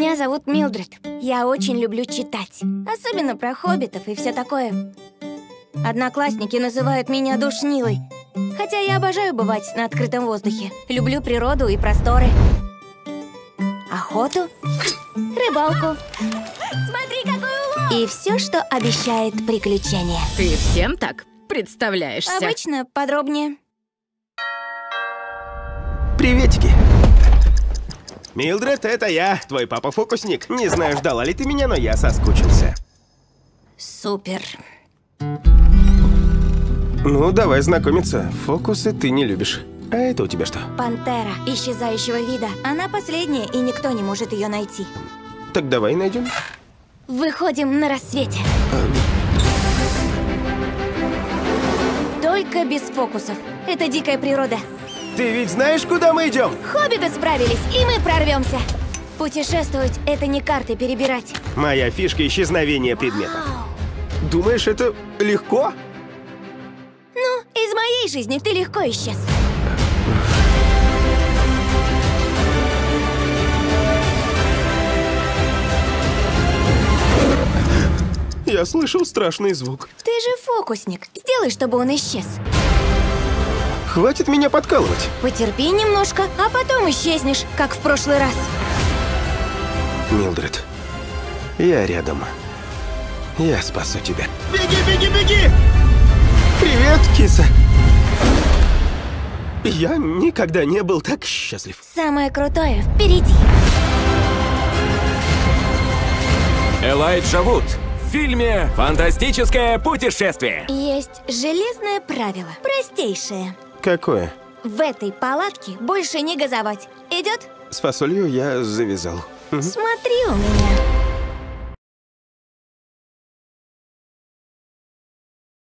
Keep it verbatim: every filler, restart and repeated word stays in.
Меня зовут Милдред. Я очень люблю читать. Особенно про хоббитов и все такое. Одноклассники называют меня душнилой. Хотя я обожаю бывать на открытом воздухе. Люблю природу и просторы. Охоту, рыбалку. Смотри, какой улов! И все, что обещает приключения. Ты всем так представляешься? Обычно подробнее. Приветики. Милдред, это я, твой папа-фокусник. Не знаю, ждала ли ты меня, но я соскучился. Супер. Ну, давай знакомиться. Фокусы ты не любишь. А это у тебя что? Пантера исчезающего вида. Она последняя, и никто не может ее найти. Так давай найдем. Выходим на рассвете. Только без фокусов. Это дикая природа. Ты ведь знаешь, куда мы идем? Хоббиты справились, и мы прорвемся. Путешествовать — это не карты перебирать. Моя фишка — исчезновение предметов. Думаешь, это легко? Ну, из моей жизни ты легко исчез. Я слышал страшный звук. Ты же фокусник. Сделай, чтобы он исчез. Хватит меня подкалывать. Потерпи немножко, а потом исчезнешь, как в прошлый раз. Милдред, я рядом. Я спасу тебя. Беги, беги, беги! Привет, киса. Я никогда не был так счастлив. Самое крутое впереди. Элайджа Вуд в фильме «Фантастическое путешествие». Есть железное правило, простейшее. Какое? В этой палатке больше не газовать. Идет? С фасолью я завязал. Смотри у меня.